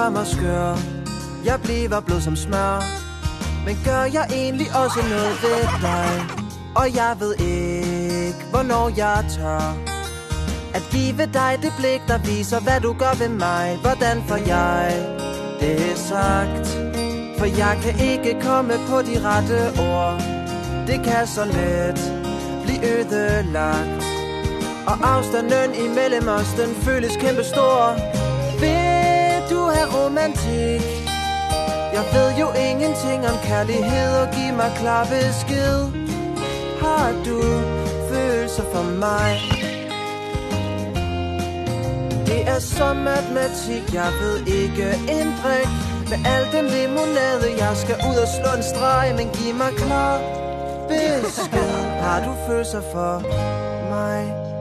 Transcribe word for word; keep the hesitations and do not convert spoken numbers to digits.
gør mig skør. Jeg bliver blød som smør. Men gør jeg egentlig også noget ved dig? Og jeg ved ikke, hvornår jeg tør at give dig det blik, der viser, hvad du gør ved mig. Hvordan får jeg det sagt? For jeg kan ikke komme på de rette ord. Det kan så let blive ødelagt. Og afstanden imellem os, den føles kæmpestor. Vil du have romantik? Jeg ved jo ingenting om kærlighed, og giv mig klar besked. Har du følelser for mig? Det er som matematik, jeg ved ikke en brik. Med al den limonade, jeg skal ud og slå en streg. Men giv mig klar besked. Har du følelser for mig?